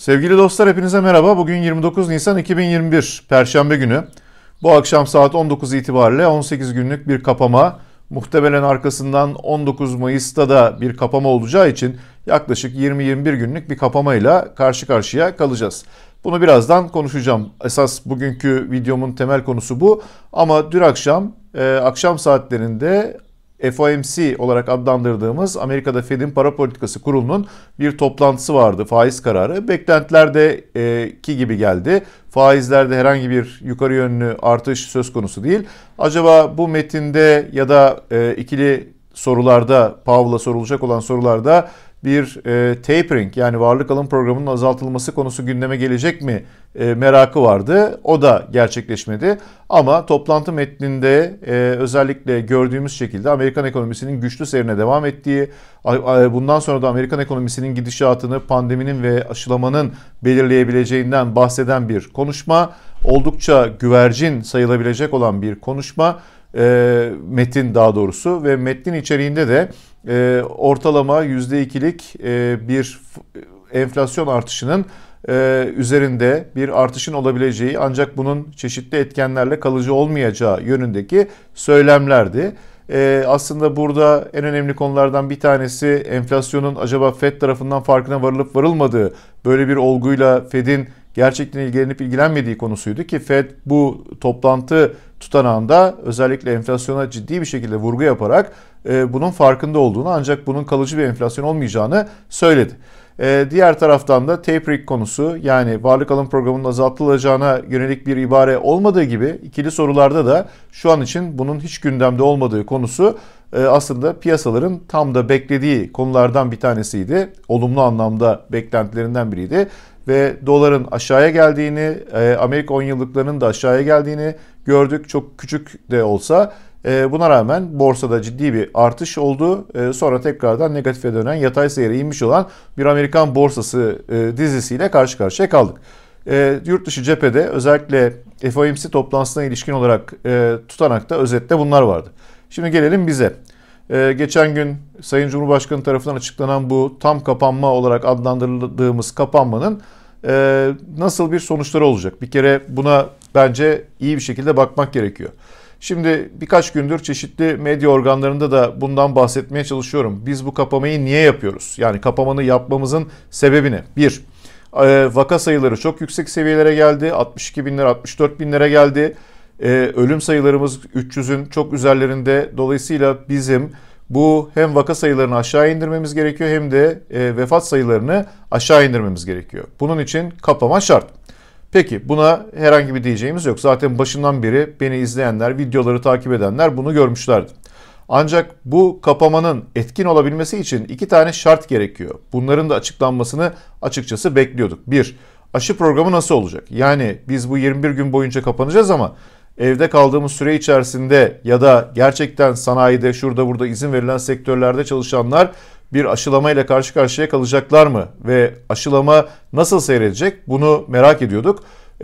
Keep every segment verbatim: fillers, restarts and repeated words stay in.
Sevgili dostlar, hepinize merhaba. Bugün yirmi dokuz Nisan iki bin yirmi bir Perşembe günü. Bu akşam saat on dokuz itibariyle on sekiz günlük bir kapama, muhtemelen arkasından on dokuz Mayıs'ta da bir kapama olacağı için yaklaşık yirmi yirmi bir günlük bir kapamayla karşı karşıya kalacağız. Bunu birazdan konuşacağım. Esas bugünkü videomun temel konusu bu. Ama dün akşam, e, akşam saatlerinde F O M C olarak adlandırdığımız Amerika'da Fed'in Para Politikası Kurulu'nun bir toplantısı vardı, faiz kararı. Beklentilerdeki gibi geldi. Faizlerde herhangi bir yukarı yönlü artış söz konusu değil. Acaba bu metinde ya da ikili sorularda, Powell'a sorulacak olan sorularda bir e, tapering, yani varlık alım programının azaltılması konusu gündeme gelecek mi e, merakı vardı. O da gerçekleşmedi. Ama toplantı metninde e, özellikle gördüğümüz şekilde Amerikan ekonomisinin güçlü seyrine devam ettiği, bundan sonra da Amerikan ekonomisinin gidişatını pandeminin ve aşılamanın belirleyebileceğinden bahseden bir konuşma, oldukça güvercin sayılabilecek olan bir konuşma. E, metin daha doğrusu ve metnin içeriğinde de e, ortalama yüzde ikilik e, bir enflasyon artışının e, üzerinde bir artışın olabileceği, ancak bunun çeşitli etkenlerle kalıcı olmayacağı yönündeki söylemlerdi. E, aslında burada en önemli konulardan bir tanesi enflasyonun acaba Fed tarafından farkına varılıp varılmadığı, böyle bir olguyla Fed'in gerçekten ilgilenip ilgilenmediği konusuydu ki Fed bu toplantı tutanağında özellikle enflasyona ciddi bir şekilde vurgu yaparak e, bunun farkında olduğunu, ancak bunun kalıcı bir enflasyon olmayacağını söyledi. E, diğer taraftan da tapering konusu, yani varlık alım programının azaltılacağına yönelik bir ibare olmadığı gibi ikili sorularda da şu an için bunun hiç gündemde olmadığı konusu e, aslında piyasaların tam da beklediği konulardan bir tanesiydi. Olumlu anlamda beklentilerinden biriydi. Ve doların aşağıya geldiğini, Amerika on yıllıklarının da aşağıya geldiğini gördük. Çok küçük de olsa buna rağmen borsada ciddi bir artış oldu. Sonra tekrardan negatife dönen, yatay seyre inmiş olan bir Amerikan borsası dizisiyle karşı karşıya kaldık. Yurt dışı cephede özellikle F O M C toplantısına ilişkin olarak tutanakta özetle bunlar vardı. Şimdi gelelim bize. Ee, geçen gün Sayın Cumhurbaşkanı tarafından açıklanan bu tam kapanma olarak adlandırdığımız kapanmanın e, nasıl bir sonuçları olacak? Bir kere buna bence iyi bir şekilde bakmak gerekiyor. Şimdi birkaç gündür çeşitli medya organlarında da bundan bahsetmeye çalışıyorum. Biz bu kapamayı niye yapıyoruz? Yani kapamanı yapmamızın sebebi ne? Bir, e, vaka sayıları çok yüksek seviyelere geldi. altmış iki binlere, altmış dört binlere geldi. Ee, ölüm sayılarımız üç yüzün çok üzerlerinde. Dolayısıyla bizim bu hem vaka sayılarını aşağı indirmemiz gerekiyor hem de e, vefat sayılarını aşağı indirmemiz gerekiyor. Bunun için kapama şart. Peki buna herhangi bir diyeceğimiz yok. Zaten başından beri beni izleyenler, videoları takip edenler bunu görmüşlerdi. Ancak bu kapamanın etkin olabilmesi için iki tane şart gerekiyor. Bunların da açıklanmasını açıkçası bekliyorduk. Bir, aşı programı nasıl olacak? Yani biz bu yirmi bir gün boyunca kapanacağız ama evde kaldığımız süre içerisinde ya da gerçekten sanayide, şurada burada izin verilen sektörlerde çalışanlar bir aşılamayla karşı karşıya kalacaklar mı? Ve aşılama nasıl seyredecek? Bunu merak ediyorduk.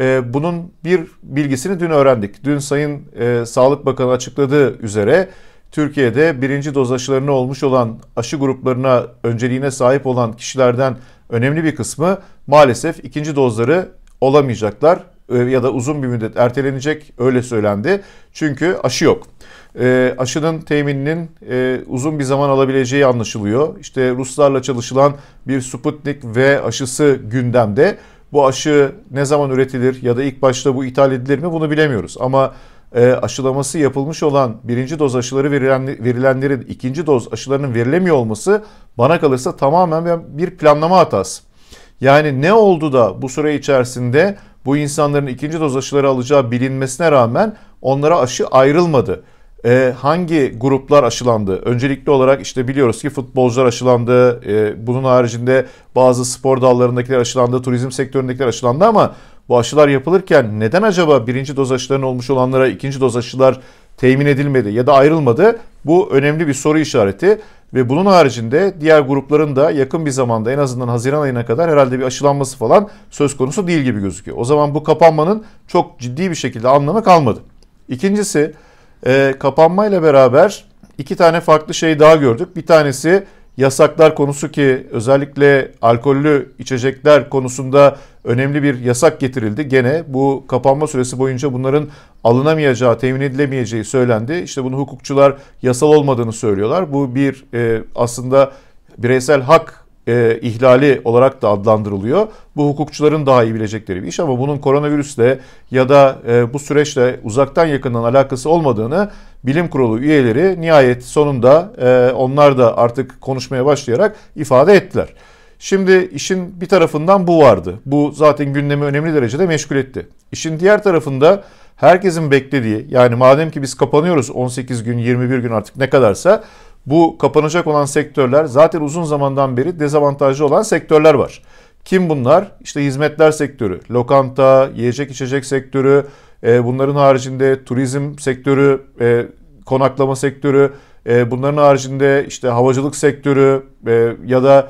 Bunun bir bilgisini dün öğrendik. Dün Sayın Sağlık Bakanı açıkladığı üzere Türkiye'de birinci doz aşılarını olmuş olan, aşı gruplarına önceliğine sahip olan kişilerden önemli bir kısmı maalesef ikinci dozları olamayacaklar ya da uzun bir müddet ertelenecek, öyle söylendi. Çünkü aşı yok. E, aşının temininin e, uzun bir zaman alabileceği anlaşılıyor. İşte Ruslarla çalışılan bir Sputnik V aşısı gündemde. Bu aşı ne zaman üretilir ya da ilk başta bu ithal edilir mi bunu bilemiyoruz. Ama e, aşılaması yapılmış olan birinci doz aşıları verilen, verilenlerin ikinci doz aşılarının verilemiyor olması bana kalırsa tamamen bir planlama hatası. Yani ne oldu da bu süre içerisinde bu insanların ikinci doz aşıları alacağı bilinmesine rağmen onlara aşı ayrılmadı? Ee, hangi gruplar aşılandı? Öncelikli olarak işte biliyoruz ki futbolcular aşılandı. Ee, bunun haricinde bazı spor dallarındakiler aşılandı. Turizm sektöründekiler aşılandı ama bu aşılar yapılırken neden acaba birinci doz aşılarının olmuş olanlara ikinci doz aşılar temin edilmedi ya da ayrılmadı? Bu önemli bir soru işareti. Ve bunun haricinde diğer grupların da yakın bir zamanda, en azından Haziran ayına kadar herhalde bir aşılanması falan söz konusu değil gibi gözüküyor. O zaman bu kapanmanın çok ciddi bir şekilde anlamı kalmadı. İkincisi, e, kapanmayla beraber iki tane farklı şey daha gördük. Bir tanesi yasaklar konusu, ki özellikle alkollü içecekler konusunda önemli bir yasak getirildi. Gene bu kapanma süresi boyunca bunların alınamayacağı, temin edilemeyeceği söylendi. İşte bunu hukukçular yasal olmadığını söylüyorlar. Bu bir e, aslında bireysel hak e, ihlali olarak da adlandırılıyor. Bu hukukçuların daha iyi bilecekleri bir iş, ama bunun koronavirüsle ya da e, bu süreçle uzaktan yakından alakası olmadığını bilim kurulu üyeleri nihayet sonunda e, onlar da artık konuşmaya başlayarak ifade ettiler. Şimdi işin bir tarafından bu vardı. Bu zaten gündemi önemli derecede meşgul etti. İşin diğer tarafında herkesin beklediği, yani madem ki biz kapanıyoruz on sekiz gün, yirmi bir gün artık ne kadarsa, bu kapanacak olan sektörler zaten uzun zamandan beri dezavantajlı olan sektörler var. Kim bunlar? İşte hizmetler sektörü, lokanta, yiyecek içecek sektörü, bunların haricinde turizm sektörü, konaklama sektörü, bunların haricinde işte havacılık sektörü ya da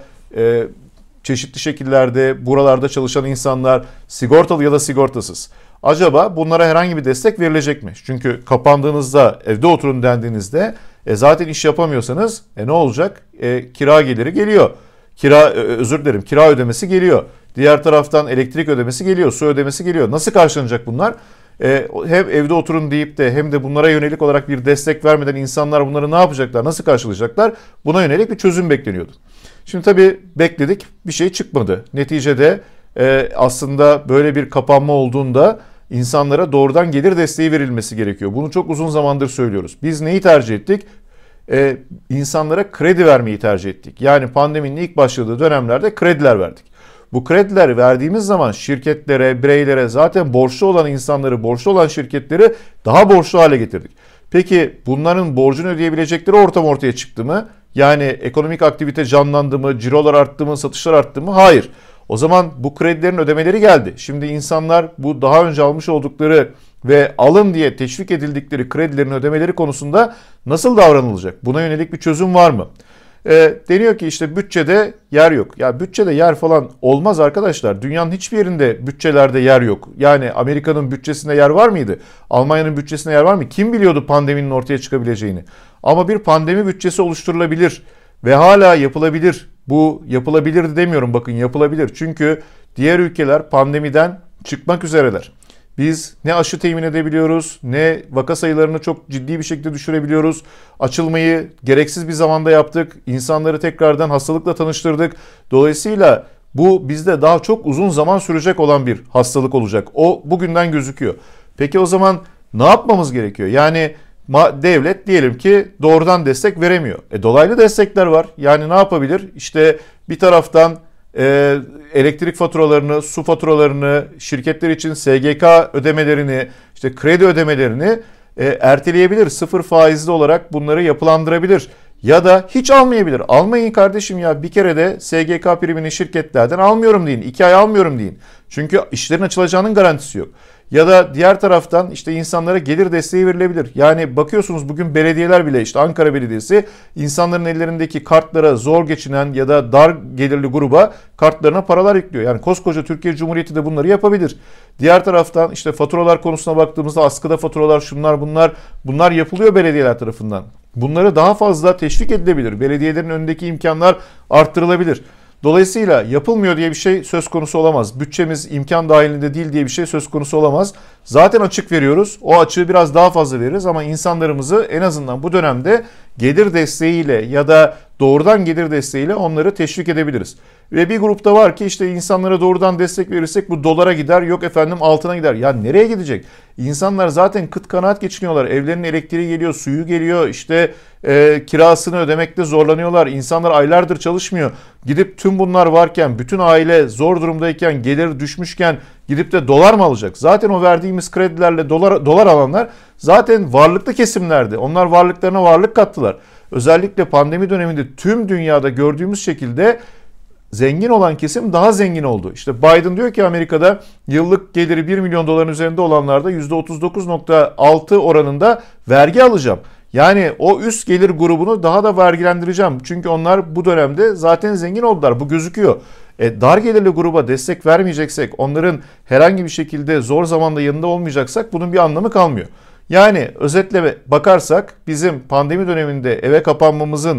çeşitli şekillerde buralarda çalışan insanlar, sigortalı ya da sigortasız. Acaba bunlara herhangi bir destek verilecek mi? Çünkü kapandığınızda, evde oturun dendiğinizde e zaten iş yapamıyorsanız e ne olacak? E, kira geliri geliyor. Kira özür dilerim, kira ödemesi geliyor. Diğer taraftan elektrik ödemesi geliyor, su ödemesi geliyor. Nasıl karşılanacak bunlar? E, hem evde oturun deyip de hem de bunlara yönelik olarak bir destek vermeden insanlar bunları ne yapacaklar, nasıl karşılayacaklar? Buna yönelik bir çözüm bekleniyordu. Şimdi tabii bekledik, bir şey çıkmadı. Neticede e, aslında böyle bir kapanma olduğunda insanlara doğrudan gelir desteği verilmesi gerekiyor. Bunu çok uzun zamandır söylüyoruz. Biz neyi tercih ettik? Ee, insanlara kredi vermeyi tercih ettik. Yani pandeminin ilk başladığı dönemlerde krediler verdik. Bu krediler verdiğimiz zaman şirketlere, bireylere, zaten borçlu olan insanları, borçlu olan şirketleri daha borçlu hale getirdik. Peki bunların borcunu ödeyebilecekleri ortam ortaya çıktı mı? Yani ekonomik aktivite canlandı mı, cirolar arttı mı, satışlar arttı mı? Hayır. O zaman bu kredilerin ödemeleri geldi. Şimdi insanlar bu daha önce almış oldukları ve alın diye teşvik edildikleri kredilerin ödemeleri konusunda nasıl davranılacak? Buna yönelik bir çözüm var mı? E, deniyor ki işte bütçede yer yok. Ya bütçede yer falan olmaz arkadaşlar. Dünyanın hiçbir yerinde bütçelerde yer yok. Yani Amerika'nın bütçesinde yer var mıydı? Almanya'nın bütçesinde yer var mı? Kim biliyordu pandeminin ortaya çıkabileceğini? Ama bir pandemi bütçesi oluşturulabilir ve hala yapılabilir. Bu yapılabilir demiyorum, bakın yapılabilir. Çünkü diğer ülkeler pandemiden çıkmak üzereler. Biz ne aşı temin edebiliyoruz, ne vaka sayılarını çok ciddi bir şekilde düşürebiliyoruz. Açılmayı gereksiz bir zamanda yaptık. İnsanları tekrardan hastalıkla tanıştırdık. Dolayısıyla bu bizde daha çok uzun zaman sürecek olan bir hastalık olacak. O bugünden gözüküyor. Peki o zaman ne yapmamız gerekiyor? Yani devlet diyelim ki doğrudan destek veremiyor. E, dolaylı destekler var. Yani ne yapabilir? İşte bir taraftan e, elektrik faturalarını, su faturalarını, şirketler için S G K ödemelerini, işte kredi ödemelerini e, erteleyebilir. Sıfır faizli olarak bunları yapılandırabilir. Ya da hiç almayabilir. Almayın kardeşim ya, bir kere de S G K primini şirketlerden almıyorum deyin. iki ay almıyorum deyin. Çünkü işlerin açılacağının garantisi yok. Ya da diğer taraftan işte insanlara gelir desteği verilebilir. Yani bakıyorsunuz bugün belediyeler bile, işte Ankara Belediyesi insanların ellerindeki kartlara zor geçinen ya da dar gelirli gruba kartlarına paralar yüklüyor. Yani koskoca Türkiye Cumhuriyeti de bunları yapabilir. Diğer taraftan işte faturalar konusuna baktığımızda askıda faturalar, şunlar bunlar bunlar yapılıyor belediyeler tarafından. Bunları daha fazla teşvik edilebilir. Belediyelerin önündeki imkanlar arttırılabilir. Dolayısıyla yapılmıyor diye bir şey söz konusu olamaz. Bütçemiz imkan dahilinde değil diye bir şey söz konusu olamaz. Zaten açık veriyoruz. O açığı biraz daha fazla veririz ama insanlarımızı en azından bu dönemde gelir desteğiyle ya da doğrudan gelir desteğiyle onları teşvik edebiliriz. Ve bir grupta var ki işte insanlara doğrudan destek verirsek bu dolara gider, yok efendim altına gider. Ya nereye gidecek? İnsanlar zaten kıt kanaat geçiniyorlar. Evlerinin elektriği geliyor, suyu geliyor, işte e, kirasını ödemekte zorlanıyorlar. İnsanlar aylardır çalışmıyor. Gidip tüm bunlar varken, bütün aile zor durumdayken, gelir düşmüşken gidip de dolar mı alacak? Zaten o verdiğimiz kredilerle dolar, dolar alanlar zaten varlıklı kesimlerdi. Onlar varlıklarına varlık kattılar. Özellikle pandemi döneminde tüm dünyada gördüğümüz şekilde zengin olan kesim daha zengin oldu. İşte Biden diyor ki Amerika'da yıllık geliri bir milyon doların üzerinde olanlarda yüzde otuz dokuz nokta altı oranında vergi alacağım. Yani o üst gelir grubunu daha da vergilendireceğim. Çünkü onlar bu dönemde zaten zengin oldular. Bu gözüküyor. E, dar gelirli gruba destek vermeyeceksek, onların herhangi bir şekilde zor zamanda yanında olmayacaksak bunun bir anlamı kalmıyor. Yani özetle bakarsak bizim pandemi döneminde eve kapanmamızın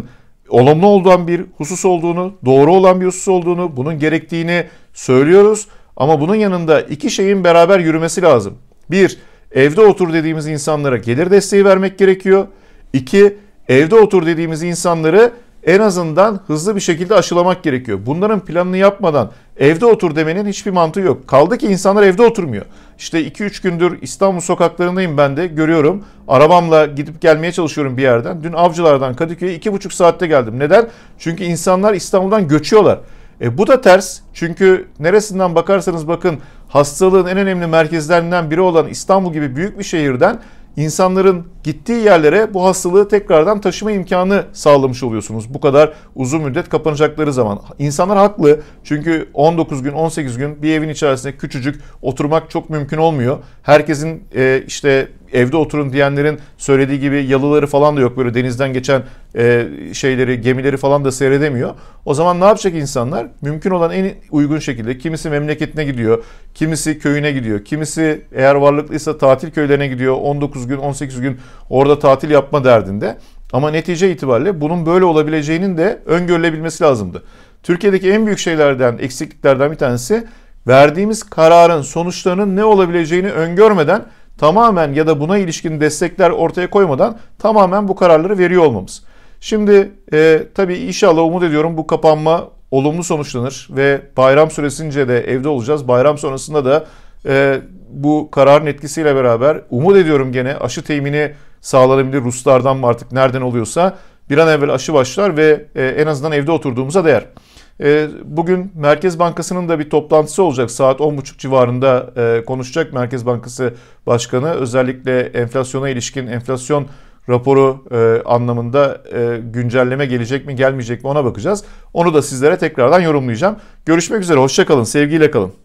olumlu olan bir husus olduğunu, doğru olan bir husus olduğunu, bunun gerektiğini söylüyoruz. Ama bunun yanında iki şeyin beraber yürümesi lazım. Bir, evde otur dediğimiz insanlara gelir desteği vermek gerekiyor. İki, evde otur dediğimiz insanları en azından hızlı bir şekilde aşılamak gerekiyor. Bunların planını yapmadan evde otur demenin hiçbir mantığı yok. Kaldı ki insanlar evde oturmuyor. İşte iki üç gündür İstanbul sokaklarındayım, ben de görüyorum. Arabamla gidip gelmeye çalışıyorum bir yerden. Dün Avcılar'dan Kadıköy'e iki buçuk saatte geldim. Neden? Çünkü insanlar İstanbul'dan göçüyorlar. E bu da ters. Çünkü neresinden bakarsanız bakın, hastalığın en önemli merkezlerinden biri olan İstanbul gibi büyük bir şehirden insanların gittiği yerlere bu hastalığı tekrardan taşıma imkanı sağlamış oluyorsunuz. Bu kadar uzun müddet kapanacakları zaman. İnsanlar haklı. Çünkü on dokuz gün, on sekiz gün bir evin içerisinde küçücük oturmak çok mümkün olmuyor. Herkesin e, işte evde oturun diyenlerin söylediği gibi yalıları falan da yok. Böyle denizden geçen e, şeyleri, gemileri falan da seyredemiyor. O zaman ne yapacak insanlar? Mümkün olan en uygun şekilde kimisi memleketine gidiyor, kimisi köyüne gidiyor, kimisi eğer varlıklıysa tatil köylerine gidiyor. on dokuz gün, on sekiz gün orada tatil yapma derdinde. Ama netice itibariyle bunun böyle olabileceğinin de öngörülebilmesi lazımdı. Türkiye'deki en büyük şeylerden, eksikliklerden bir tanesi, verdiğimiz kararın sonuçlarının ne olabileceğini öngörmeden tamamen ya da buna ilişkin destekler ortaya koymadan tamamen bu kararları veriyor olmamız. Şimdi e, tabii inşallah umut ediyorum bu kapanma olumlu sonuçlanır ve bayram süresince de evde olacağız. Bayram sonrasında da e, bu kararın etkisiyle beraber umut ediyorum gene aşı temini sağlanabilir. Ruslardan mı artık nereden oluyorsa bir an evvel aşı başlar ve e, en azından evde oturduğumuza değer. Bugün Merkez Bankası'nın da bir toplantısı olacak. Saat on buçuk civarında konuşacak Merkez Bankası Başkanı. Özellikle enflasyona ilişkin enflasyon raporu anlamında güncelleme gelecek mi gelmeyecek mi ona bakacağız. Onu da sizlere tekrardan yorumlayacağım. Görüşmek üzere, hoşça kalın, sevgiyle kalın.